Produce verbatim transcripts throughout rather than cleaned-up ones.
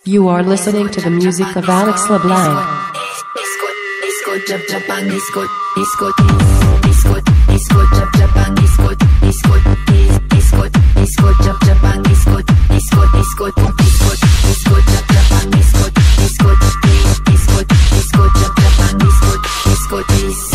You are listening to the music of Alex LeBlanc. Disco, disco, jab, Japan, disco, disco, disco, disco, jab, Japan, disco, disco, disco, disco, jab, Japan, disco, disco, disco, disco, disco, jab, Japan, disco, disco, disco, disco, jab, Japan, disco, disco, disco.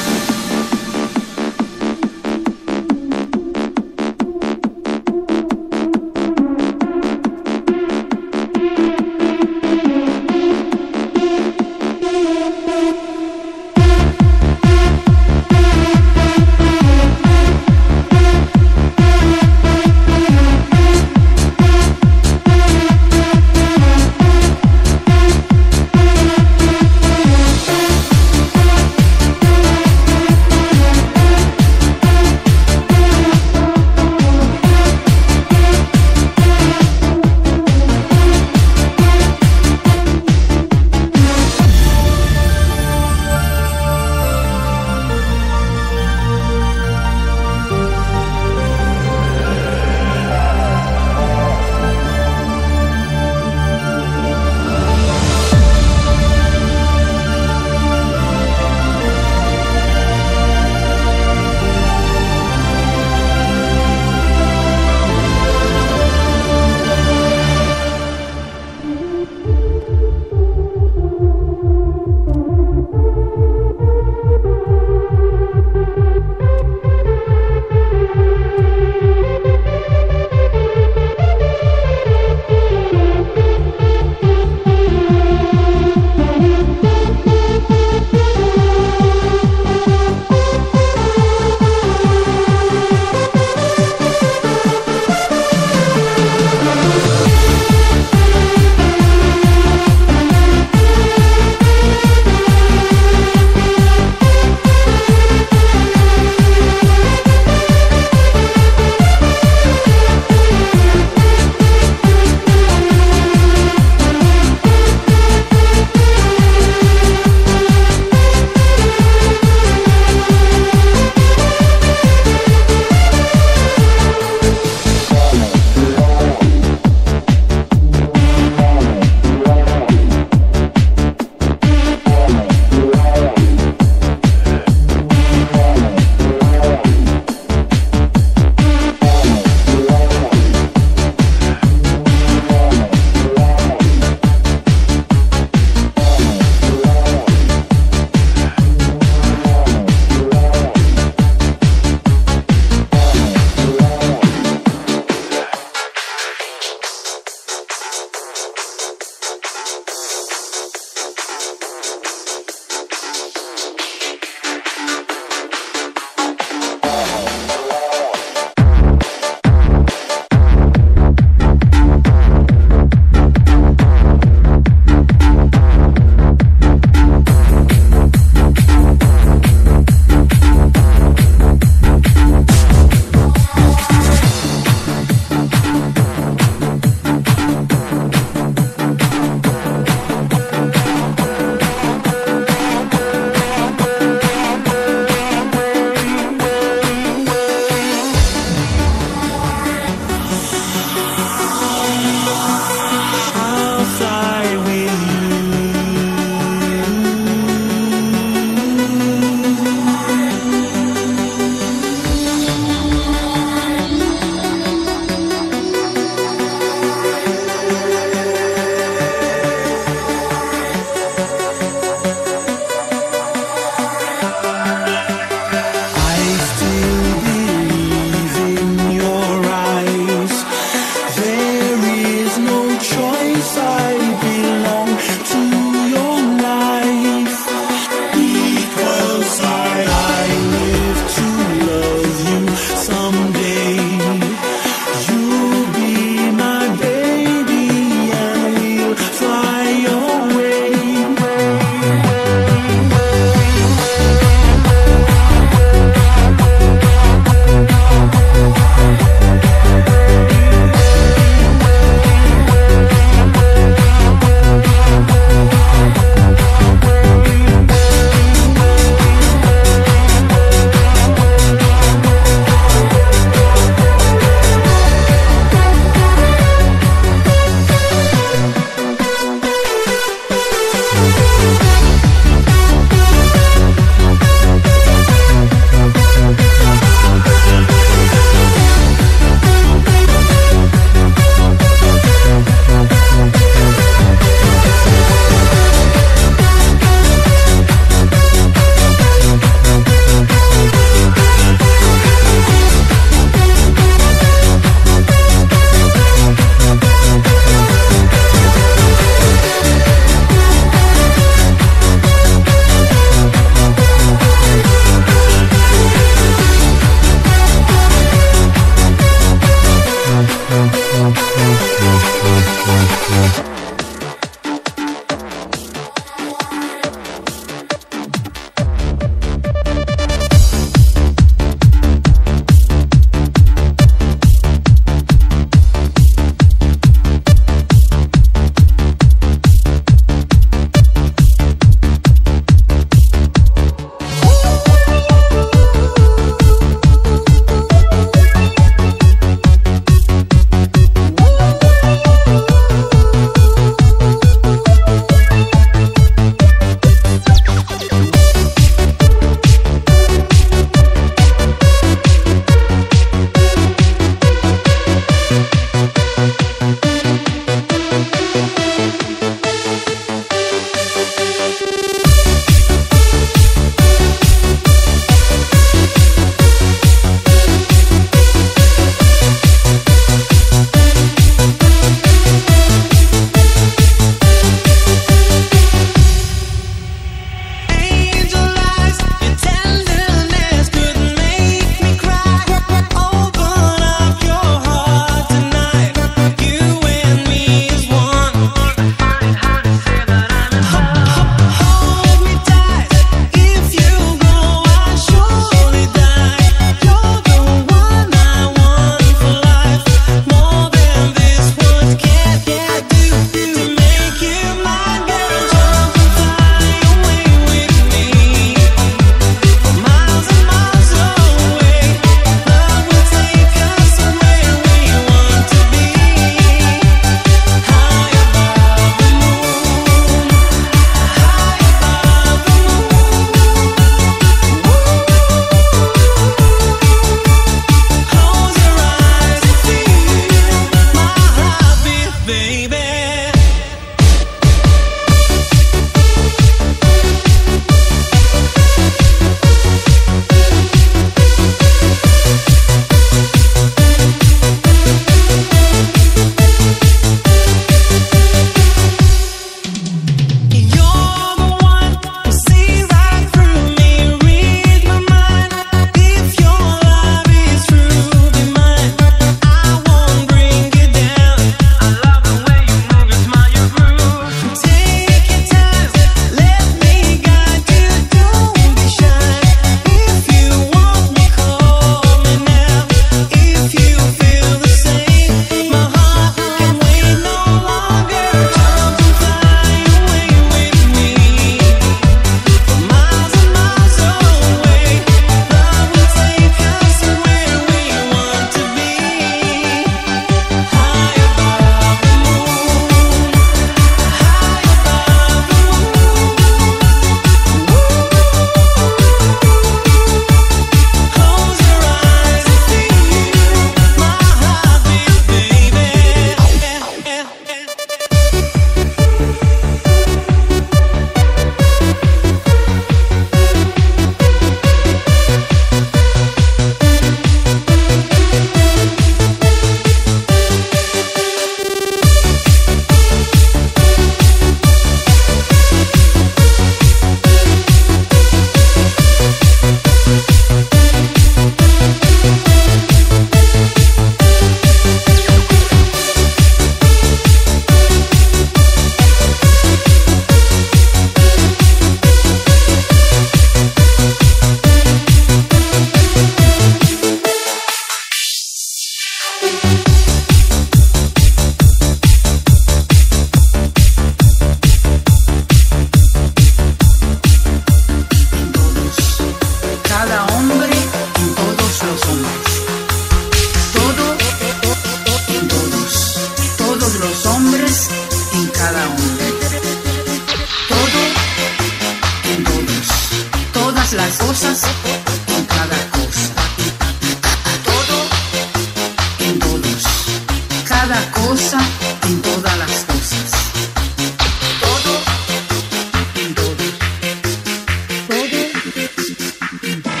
las cosas, en cada cosa. Todo en todos. Cada cosa en todas las cosas. Todo en todo. Todo en todo.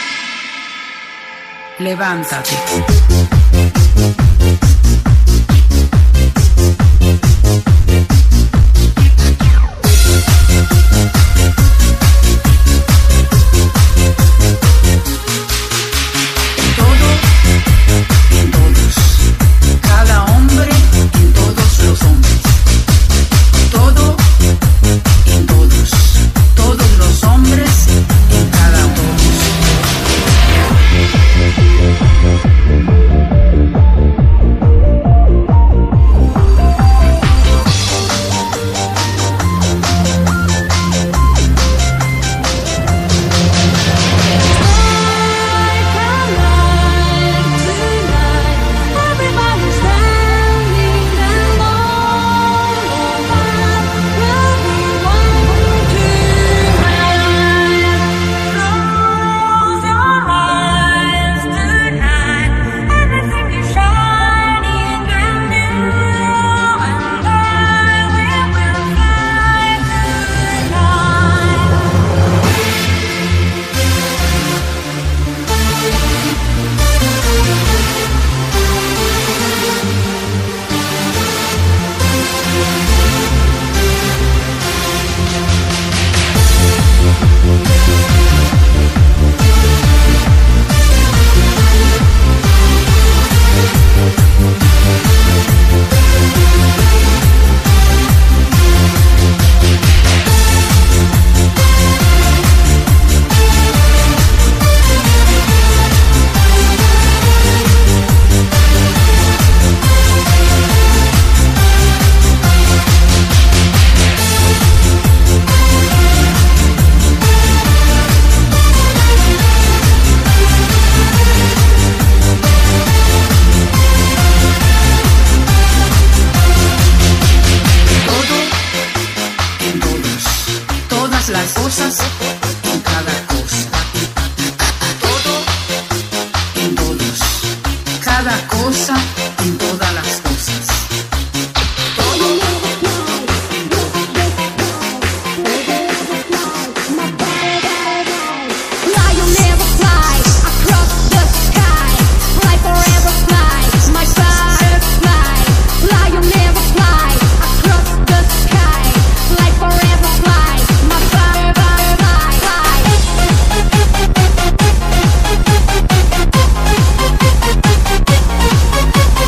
Levántate. Las cosas en cada cosa. Todo en todos. Cada cosa en todas las cosas. Todo en todo. Fly, you'll never fly across the sky. Fly forever, fly, my butterfly. Fly, you'll never fly across the sky. Fly forever, fly, my butterfly.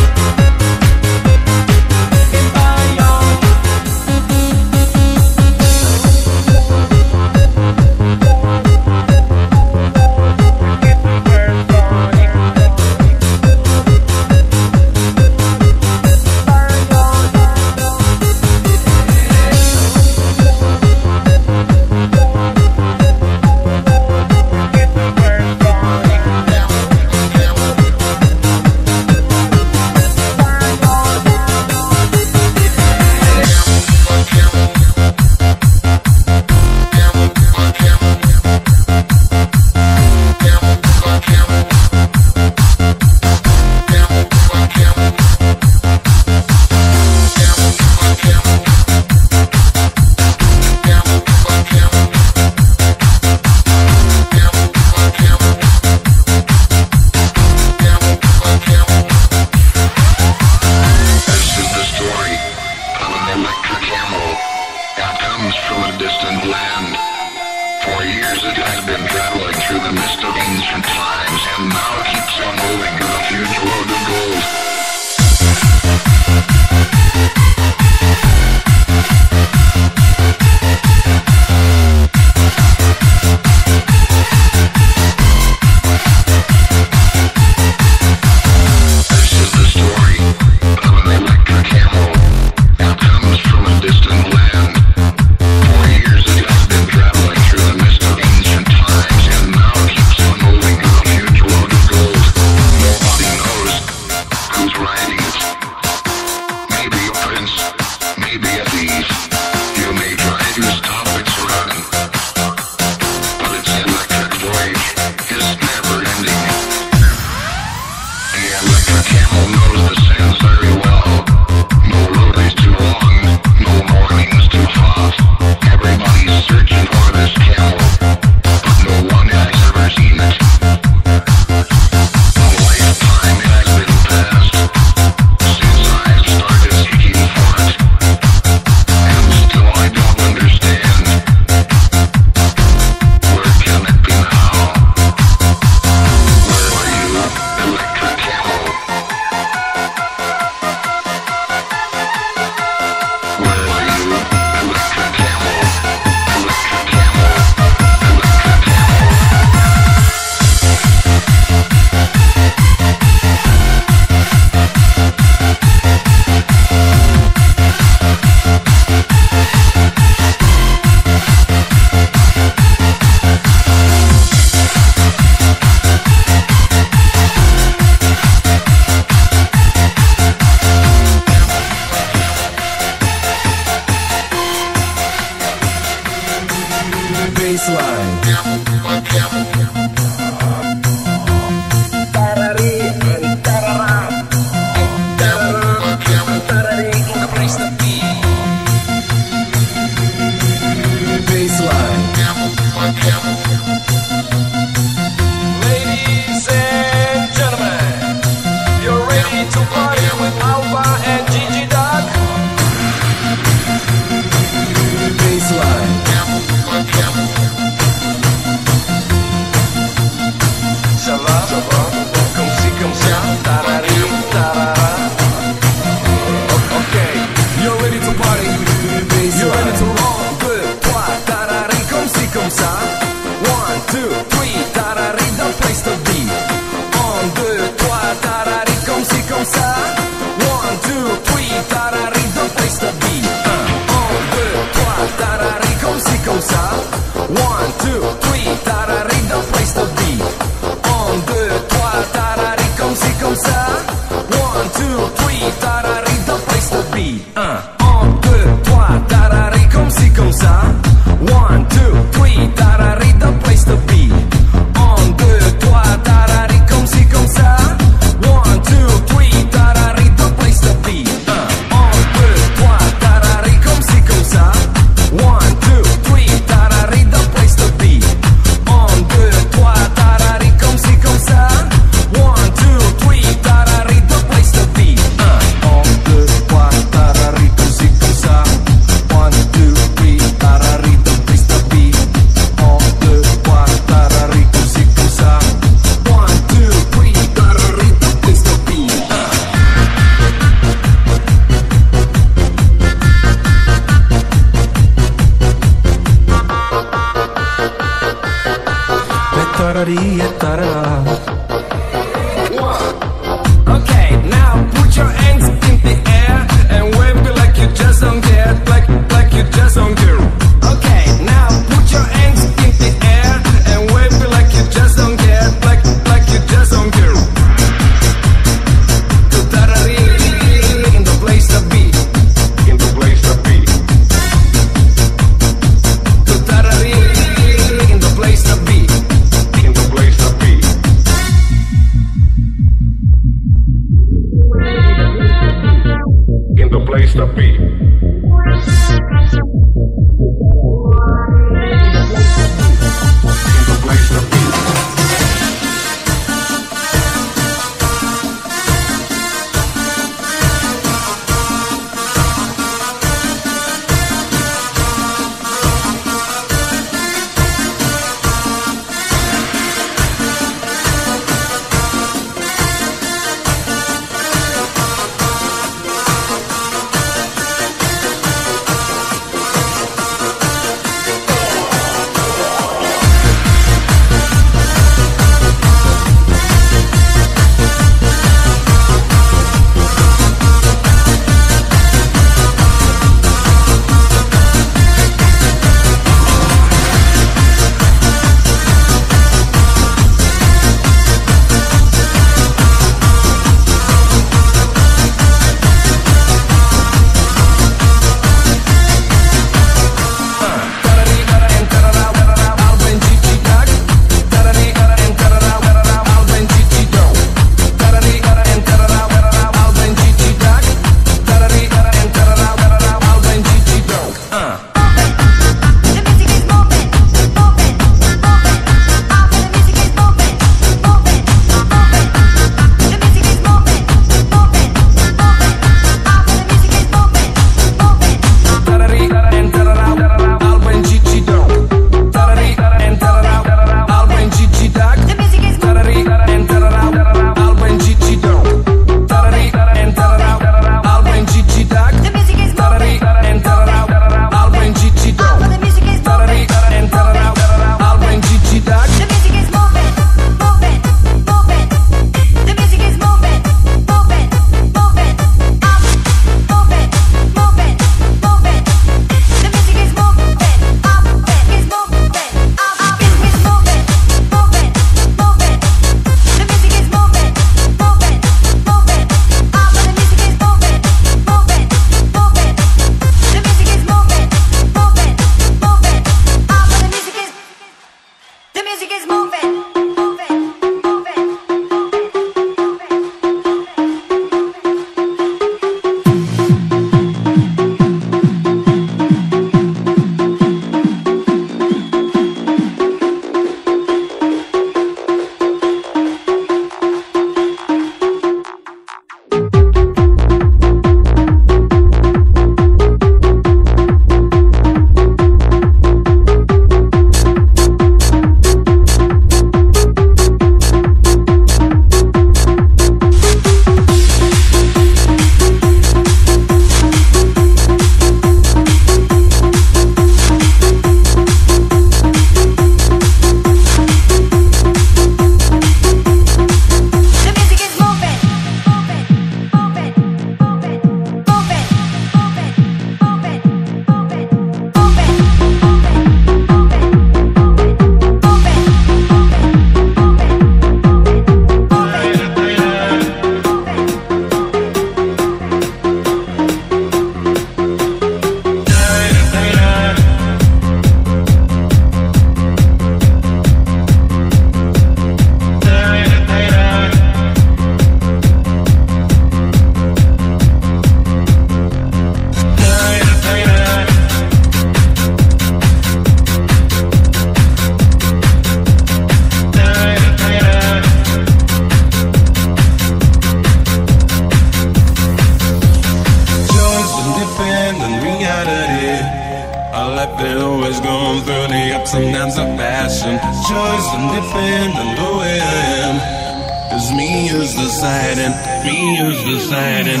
and defend the way I am. It's me who's deciding, me who's deciding.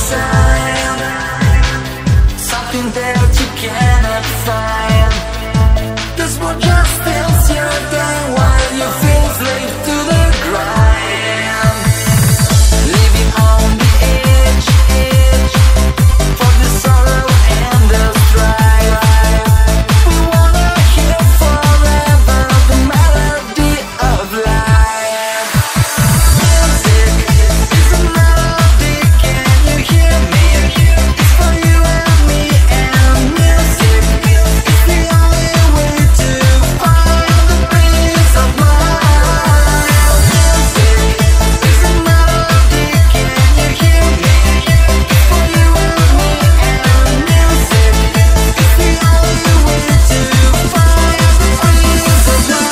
sign, something that you cannot find. This will just steals your time while you feel slave to the grind. Living on the edge, edge, for the sorrow and the strife. We wanna hear forever the melody of life. Music is a melody, can you hear me? It's for you and me, and music is the only way to find the peace of mind. Music is a melody, can you hear me? It's for you and me, and music is the only way to find the peace of mind.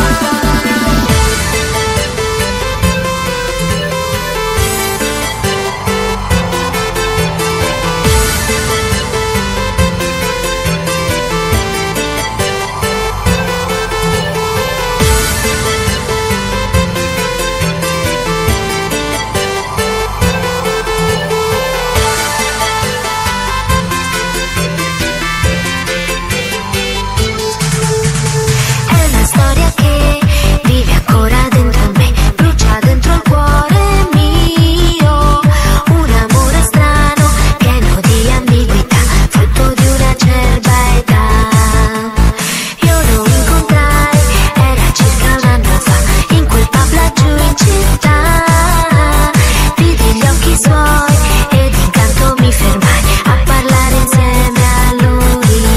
È una storia che vive ancora dentro a me, brucia dentro il cuore mio. Un amore strano, pieno di ambiguità, frutto di una acerba età. Io lo incontrai, era circa un anno fa, in quel pub laggiù in città. Vidi gli occhi suoi ed intanto mi fermai a parlare insieme a lui.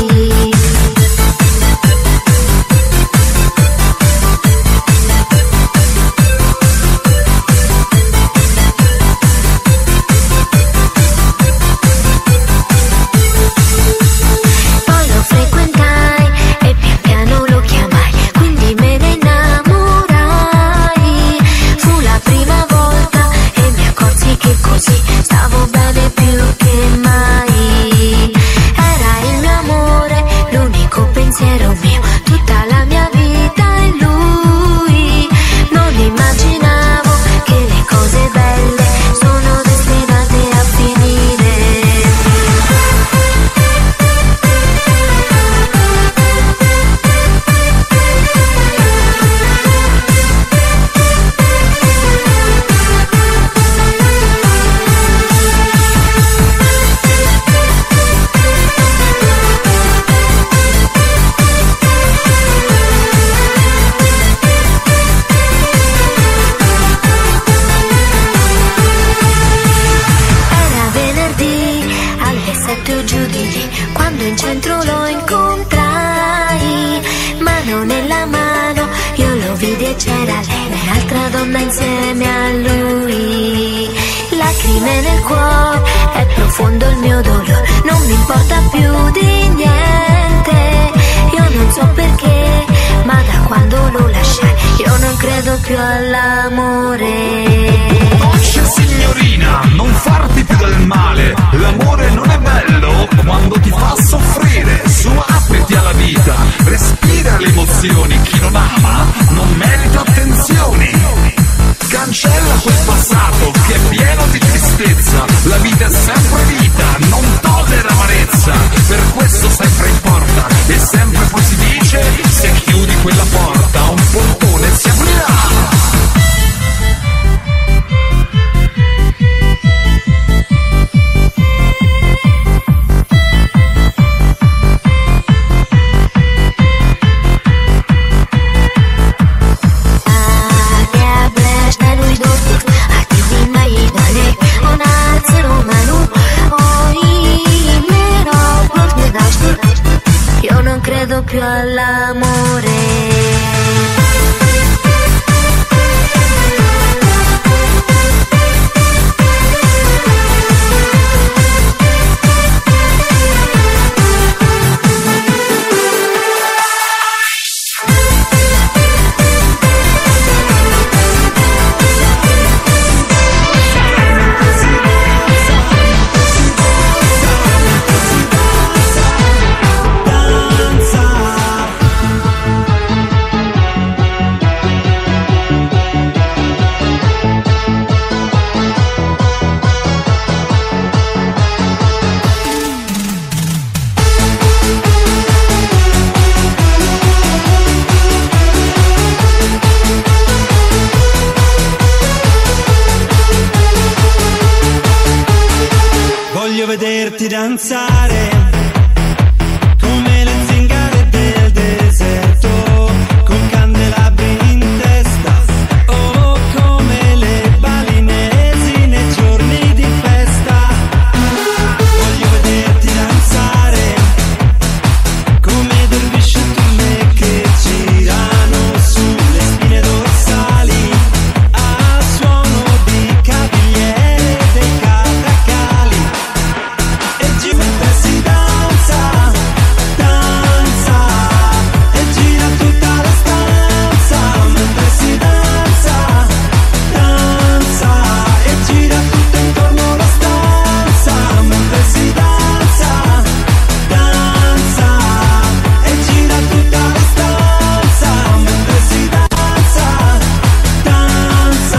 Poi lo frequentai e pian piano lo chiamai, quindi me ne innamorai. Fu la prima volta e mi accorsi che così stavo bene più che mai. Era il mio amore, l'unico pensiero mio, tutta la mia vita in lui. Non immaginavo che le cose belle sono destinate a finire. Era venerdì alle sette o giù di lì, quando in centro lo incontrai, mano nella mano io lo vidi e c'era lei, un'altra donna insieme a lui. Lacrime nel cuore, è profondo il mio dolore, non mi importa più di niente. Io non so perché, ma da quando lo lasciai io non credo più all'amore. Coscia signorina, non farti più del male. L'amore non è bello quando ti fa soffrire. Su, apriti alla vita, respira le emozioni. Chi non ama non merita attenzioni. Cancella quel passato che è pieno di tristezza. La vita è sempre vita, non tollera amarezza. Per questo sempre in porta e sempre poi si dice: se chiudi quella porta un portone si aprirà. Io non credo più all'amore. Danza Voglio vederti danzare come le zingare del deserto, con candelabri in testa, oh come le balinesi nei giorni di festa. Voglio vederti danzare come dervisci e turme che girano sulle spine dorsali a suono di cavigliere dei catacali. E G mentre si danza, danza, e gira tutta la stanza. Mentre si danza, danza, e gira tutto intorno la stanza. Mentre si danza, danza, e gira tutta la stanza. Mentre si danza, danza.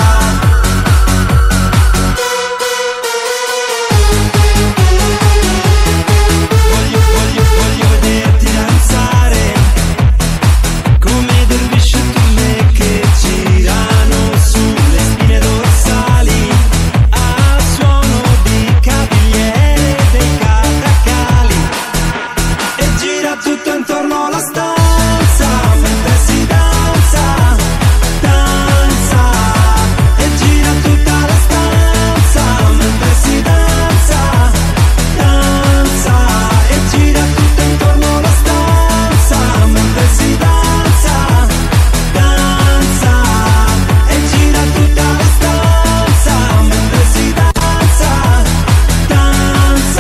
Voglio, voglio, voglio vederti danzare come dervisci e turme che girano sulle spine dorsali a suono di cavigliere dei catacali. E gira tutto intorno alla stanza. Mentre si danza, danza, e gira tutta la stanza. Mentre si danza, danza, e gira tutto intorno alla stanza. Mentre si danza, danza, e gira tutta la stanza. Mentre si danza, danza.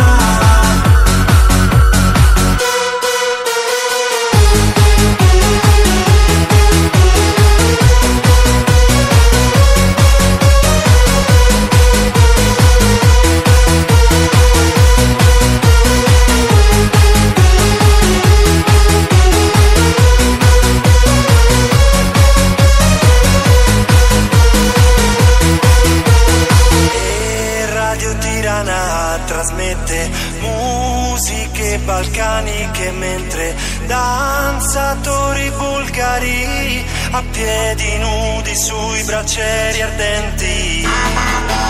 E Radio Tirana trasmette musiche balcaniche mentre danzatori bulgari a piedi nudi sui braccieri ardenti